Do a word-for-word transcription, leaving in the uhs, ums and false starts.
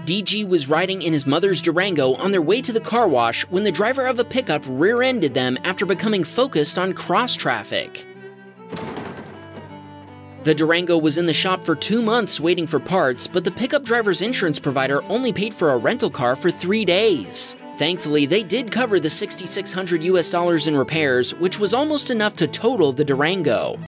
D G was riding in his mother's Durango on their way to the car wash when the driver of a pickup rear-ended them after becoming focused on cross traffic. The Durango was in the shop for two months waiting for parts, but the pickup driver's insurance provider only paid for a rental car for three days. Thankfully, they did cover the six thousand six hundred U S dollars in repairs, which was almost enough to total the Durango.